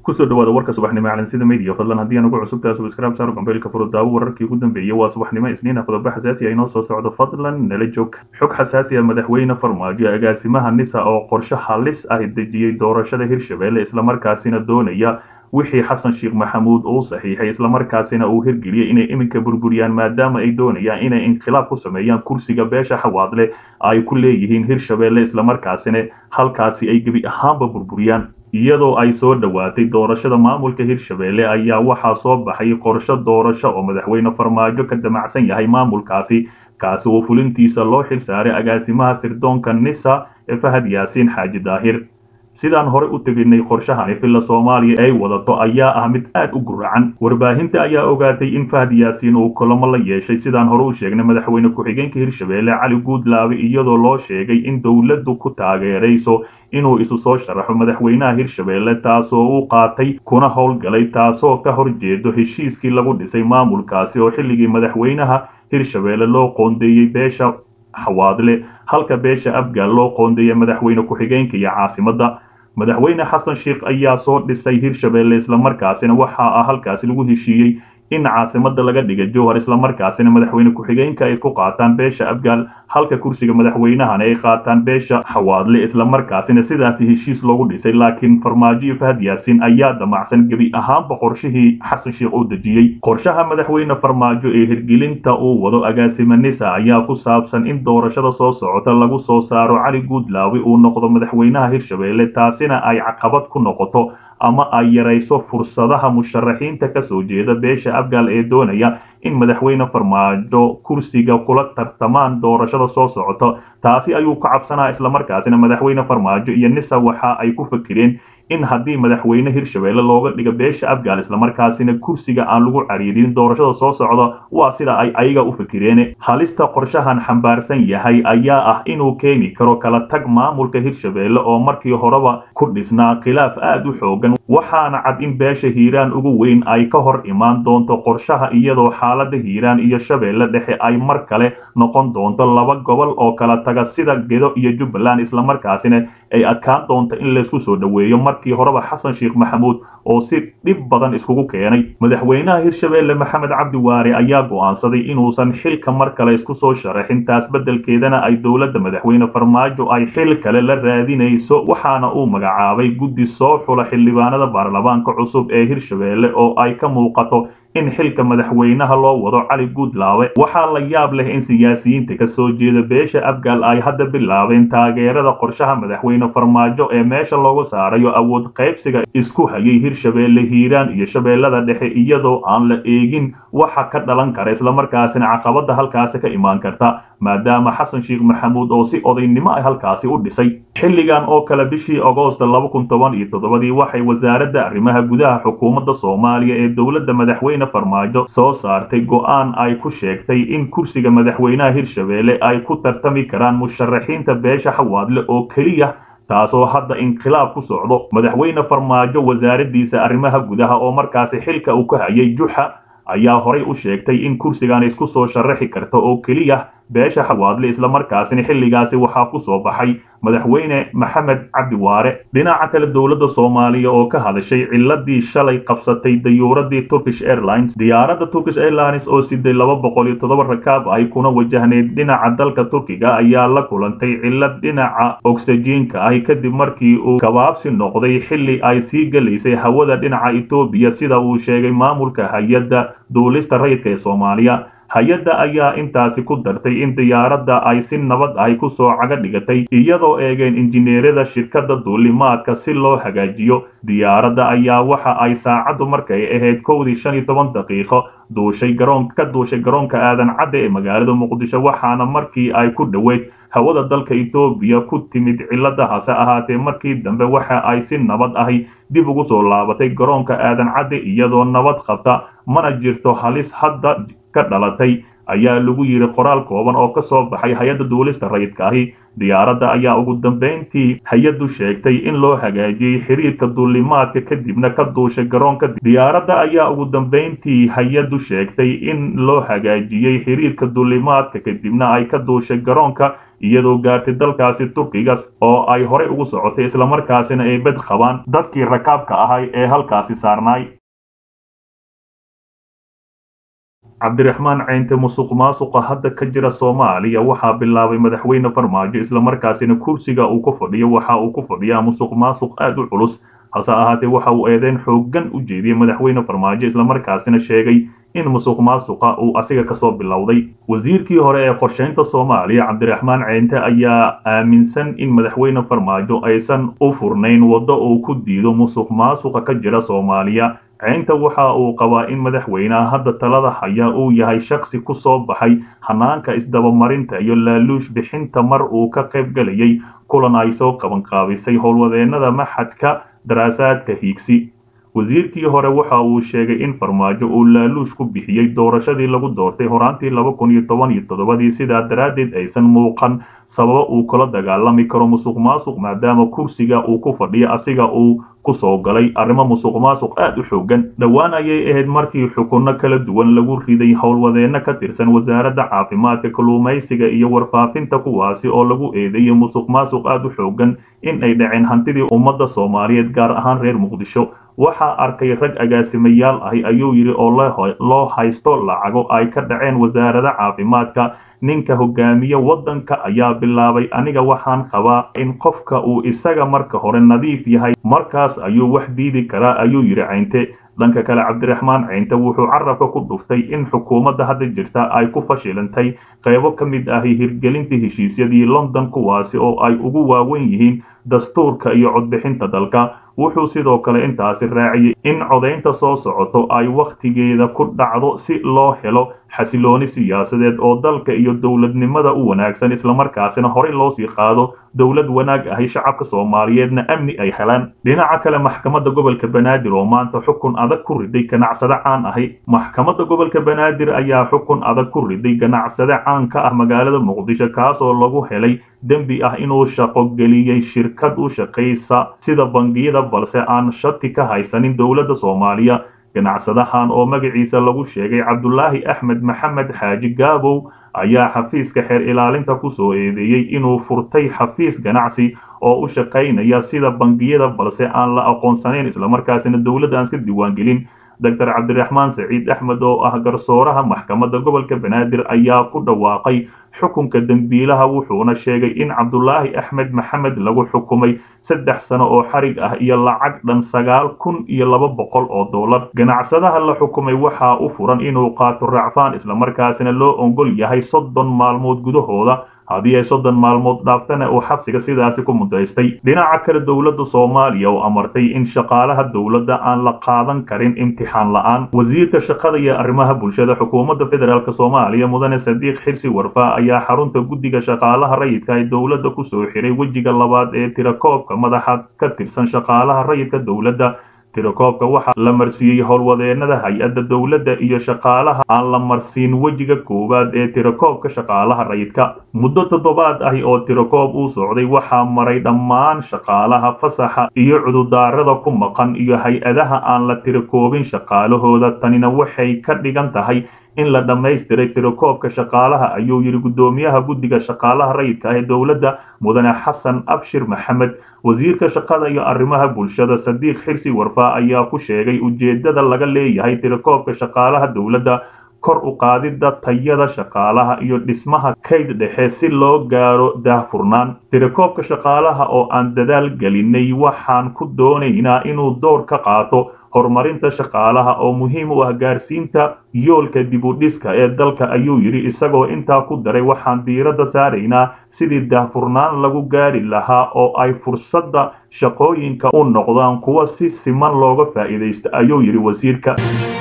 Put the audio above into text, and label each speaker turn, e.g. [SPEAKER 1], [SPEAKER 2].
[SPEAKER 1] kusoo dhawaada warka subaxnimo ee calansida media fadlan haddii aan ugu cusub tahay subscribe saaro gambeelka furo daawo wararkii ugu dambeeyay waa subaxnimo isniina qodobo xasaasi ah inoo soo socdo fadlan nala joog xog xasaasi ah madaxweyne farmaajo agaasimaha nisa oo qorshe halis ah dejiyay doorashada hirshabelle islamarkaasina doonaya wixii xasan sheekh maxamuud uu saxiixay islamarkaasina uu hirgeliyay inay iminka burburiyaan maadaama ay doonayaan inay inqilaab ku sameeyaan kursiga beesha xawaadle ay ku leeyihiin hirshabelle islamarkaasina halkaasi ay gebi ahaanba burburiyaan iyadoo ay soo dhawaatay doorashada maamulka hirshabelle ayaa waxaa soo baxay qorshe doorasho oo madaxweyne farmaajo ka damacsan yahay maamulkaasi kaasi oo fulintiisa loo xil saaray agaasimaha sirdoonka nisa ee fahad yaasiin xaaji daahir sidaan hore u teginay qorshahani filla Soomaaliya ay wadato ayaa ah mid aad u guracan warbaahinta ayaa ogaatay in Fahad Yaasiin uu kulamo la yeeshay sidaan hore u sheegnay madaxweyne ku-xigeenka Hirshabelle Cali Guudlaawe iyadoo loo sheegay in dawladdu ku taageerayso inuu isu soo sharaxo madaxweynaha Hirshabelle taasoo uu qaatay kuna howlgalay taasoo ka horjeedo heshiiskii lagu dhisay maamulkaasi oo xilligii madaxweynaha Hirshabelle loo qoondeeyay beesha xawaadle halka beesha Abgaal loo qoondeeyay madaxweyne ku-xigeenka iyo caasimadda madaxweyne xasan sheekh ayaa soo dhisay hirshabelle islamarkaasina waxaa halkaasi lagu heshiiyey in caasimadda laga dhiga jowhar islamarkaasina madaxweyne ku-xigeenka ay ku qaataan beesha abgaal halka kursiga madaxweynahana ay qaataan beesha xawaadle islamarkaasina sidaasi heshiis loogu dhisay laakiin farmaajo iyo Fahad Yaasiin ayaa damacsan gebi ahaanba qorshihii xasan sheekh uu dejiyey qorshaha madaxweyne farmaajo ee hirgelinta uu wado agaasima nisa ayaa ku saabsan in doorashada soo socota lagu soo saaro Cali Guudlaawe uu noqdo madaxweynaha hirshabelle taasina ay caqabad ku noqoto ama ay yarayso fursadaha musharaxiinta ka soo jeeda beesha abgaal ee doonaya in madaxweyne farmaajo kursiga kula tartamaan doorashada soo socota taasi ayuu ka cabsanaa islamarkaasina madaxweyne farmaajo iyo nisa waxa ay ku fakireen in haddii madaxweyne hirshabelle looga dhigo beesha abgaal islamarkaasina kursiga aan lagu cariirin doorashada soo socda waa sida ay ayaga u fakireen halista qorshahan xambaarsan yahay ayaa ah inuu keeni karo kala tag maamulka hirshabelle oo markii horeba ku dhisnaa khilaaf aad u xoogan waxaana cad in beesha hiiraan ugu weyn ay ka hor imaan doonto qorshaha iyadoo xaalada hiiraan iyo shabeelle dhexe ay mar kale noqon doonto laba gobol oo kala taga sida gedo iyo jubbaland islamarkaasina ay adkaan doonto in laysku soo dhaweeyo markii horeba xasan sheekh maxamuud oo si dhib badan iskugu keenay madaxweynaha hirshabelle maxamed cabdi waare ayaa go'aansaday inuusan xilka mar kale isku soo sharaxin taas beddelkeedana ay dowladda madaxweyne farmaajo ay xil kale la raadinayso waxaana uu magacaabay guddi soo xula xildhibaanada baarlamaanka cusub ee hirshabelle oo ay ka muuqato in xilka madaxweynaha loo wado Cali Guudlaawe waxaa la yaab leh in siyaasiyiinta ka soo jeeda beesha abgaal ay hadda bilaabeen taageerada qorshaha madaxweyne farmaajo ee meesha loogu saarayo awood qaybsiga isku hayay hirshabelle hiiraan iyo shabeellada dhexe iyadoo aan la eegin waxa ka dhalan kara islamarkaasina caqabada halkaasi ka imaan karta maadaama xasan sheekh maxamuud oo si odaynimo ay halkaasi u dhisay xilligan oo kale bishii Agoosto 2017 waxay wasaaradda arrimaha gudaha xukuumadda Soomaaliya ee dowladda madaxweyne farmaajo soo saartay go'aan ay ku sheegtay in kursiga madaxweynaha hirshabelle ay ku tartami karaan musharaxiinta beesha xawaadle oo kaliya taasoo hadda inqilaab ku socdo madaxweyne farmaajo wasaaraddiisa arrimaha gudaha oo markaasi xilka uu ka hayay juxa ayaa horay u sheegtay in kursigan isku soo sharaxi karto oo kaliya beesha xawaadle islamarkaasina xilligaasi waxaa ku soo baxay madaxweyne maxamed cabdi waare dhinaca kale dowladda Soomaaliya oo ka hadashay ciladii shalay qabsatay diyaaradii Turkish Airlines diyaaradda Turkish Airlines oo siday 207 rakaab ay kuna wajahneed dhinaca dalka Turkiga ayaa la kulantay cilad dhinaca oxygen-ka ah kadib markii uu gabaabsi noqday xilli ay sii galaysay hawada dhinaca Itoobiya sida uu sheegay maamulka hay'adda duulista rayidka ee Soomaaliya hay'adda ayaa intaasi ku dartay in diyaaradda ay si nabad ah ku soo caga dhigatay iyadoo eegeen injineerada shirkadda duulimaadka si loo hagaajiyo diyaaradda ayaa waxa ay saacadu markay ahayd 15 daqiiqo duushay garoonka aadan cadde ee magaalada Muqdisho waxaana markii ay ku dhaweyd hawada dalka Itoobiya ku timid ciladahaas ahaatee markii dambe waxa ay si nabad ah dib ugu soo laabatay garoonka aadan cadde iyadoo nabad qabta mana jirto halis hadda ka dhalatay ayaa lagu yiri qoraal kooban oo ka soo baxay hay-adda duulista rayidka ahi. diyaaradda ayaa ugu dambeyntii hay-addu sheegtay in loo hagaajiyey xiriirka duulimaadka kadibna ka duushay garoonka. diyaaradda ayaa ugu dambeyntii hay-addu sheegtay in loo hagaajiyey xiriirka duulimaadka kadibna ay ka duushay garoonka iyadoo gaartay dalkaasi Turkiga oo ay horey ugu socotay islamarkaasina ay bad qabaan dadkii rakaabka ahay ee halkaasi saarnay. cabdiraxmaan ceynte musuqmaasuqa hadda ka jira Soomaaliya waxaa bilaabay madaxweyne Farmaajo islamarkaasina kursiga uu ku fadhiyo waxa uu ku fadhiyaa musuqmaasuq aad u culus. hase ahaatee waxa uu eedeyn xooggan u jeediyey madaxweyne Farmaajo islamarkaasina sheegay in musuqmaasuqa uu asiga ka soo bilowday. wasiirkii hore ee qorsheynta Soomaaliya cabdiraxmaan ceynte ayaa aaminsan in madaxweyne Farmaajo aysan u furnayn waddo uu ku diido musuqmaasuqa ka jira Soomaaliya. ceynta waxa uu qabaa in madaxweynaha hadda talada haya uu yahay shakhsi ku soo baxay hanaanka isdabamarinta iyo laaluush bixinta mar uu ka qayb galayay kulan ay soo qabanqaabisay howlwadeennada maxadka daraasaadka hiigsi. wasiirkii hore waxa uu sheegay in Farmaajo uu laaluush ku bixiyey doorashadii lagu doortay horaantii 2017 sidaa daraaddeed aysan muuqan sababo uu kula dagaalami karo musuqmaasuq maadaama kursiga uu ku fadhiyo asiga uu ku soo galay arrimo musuqmaasuq aad u xooggan. dhowaan ayay ahayd markii xukunno kala duwan lagu riday howlwadeenno ka tirsan wasaaradda caafimaadka, kalluumaysiga iyo warfaafinta kuwaasi oo lagu eedeeyay musuqmaasuq aad u xooggan in ay dhaceen hantidii ummadda Soomaaliyeed gaar ahaan reer Muqdisho. waxaa arkay rag agaasimayaal ahi ayuu yiri oo loo haysto lacago ay ka dhaceen wasaaradda caafimaadka. ninka hogaamiye waddanka ayaa bilaabay aniga waxaan qabaa in qofka uu isaga marka hore nadiif yahay markaas ayuu wax diidi karaa ayuu yiri ceynte. dhanka kale cabdiraxmaan ceynte wuxuu carabka ku dhuftay in xukuumadda hadda jirta ay ku fashilantay qaybo ka mid ah hirgelinta heshiisyadii London kuwaasi oo ay ugu waaweyn yihiin dastuurka iyo codbixinta dalka. wuxuu sidoo kale intaasi raaciyay in codaynta soo socoto ay wakhtigeeda ku dhacdo si loo helo xasilooni siyaasadeed oo dalka iyo dowladnimada u wanaagsan islamarkaasina horey loo sii qaado dowlad wanaag ahi shacabka Soomaaliyeedna amni ay helaan. dhinaca kale maxkamadda gobolka Banaadir oo maanta xukun adag ku riday ganacsade caan ahi. maxkamadda gobolka Banaadir ayaa xukun adag ku riday ganacsade caan ka ah magaalada Muqdisho kaas oo lagu helay dembi ah inuu shaqo geliyay shirkad u shaqeysa sida bangiyada balse aan shati ka haysanin dowladda Soomaaliya. ganacsadahan oo magaciisa lagu sheegay Cabdullaahi Axmed Maxamed Xaaji Gaabow ayaa xafiiska xeer ilaalinta ku soo eedeeyay inuu furtay xafiis ganacsi oo u shaqeynaya sida bangiyada balse aan la aqoonsanayn islamarkaasina dowladda aan iska diiwaan gelin. Dr. Cabdiraxmaan Saciid Axmed oo ah garsooraha maxkamadda gobolka Banaadir ayaa ku dhawaaqay xukunka dambiilaha wuxuuna sheegay in Cabdullaahi Axmed Maxamed lagu xukumay 3 sano oo xarig ah iyo lacag dhan 9,200 oo dollar. ganacsadaha la xukumay waxa uu furan inuu qaato racfaan islamarkaasina loo ogol yahay 30 maalmood gudahooda haddii ay 30 maalmood dhaaftana uu xabsiga sidaasi ku mudaystay. dhinaca kale dowladda Soomaaliya oo amartay in shaqaalaha dowladda aan la qaadan karin imtixaan la'aan. wasiirka shaqada iyo arrimaha bulshada xukuumadda federaalka Soomaaliya mudane Sadiq Xirsi Warfa ayaa xarunta guddiga shaqaalaha rayidka ee dowladda ku soo xiray wejiga labaad ee tirakoobka madaxa ka tirsan shaqaalaha rayidka dowladda. tirakoobka waxaa la marsiiyey howlwadeennada hay-adda dowladda iyo shaqaalaha aan la marsiin wejiga koowaad ee tirakoobka shaqaalaha rayidka. muddo 7 ahi oo tirakoob uu socday waxaa maray dhammaan shaqaalaha fasaxa iyo cududaarada ku maqan iyo hay-adaha aan la tirakoobin shaqaalahooda. tanina waxay ka dhigan tahay in la dhammaystiray tirakoobka shaqaalaha ayuu yiri gudoomiyaha guddiga shaqaalaha rayidka ee dowladda mudane Xasan Abshir Maxamed. wasiirka shaqada iyo arrimaha bulshada Sadiq Xirsi Warfa ayaa ku sheegay ujeedada laga leeyahay tirakoobka shaqaalaha dowladda kor u qaadida tayada shaqaalaha iyo dhismaha kayd dhexe si loo gaaro daahfurnaan. tirakoobka shaqaalaha oo aan dadaal gelinay waxaan ku doonaynaa inuu door ka qaato horumarinta shaqaalaha oo muhiim u ah gaarsiinta yoolka dib u dhiska ee dalka ayuu yiri isagoo intaa ku daray waxaan diiradda saaraynaa sidii daahfurnaan lagu gaari lahaa oo ay fursadda shaqooyinka u noqdaan kuwa si siman looga faa'iideysto ayuu yiri wasiirka.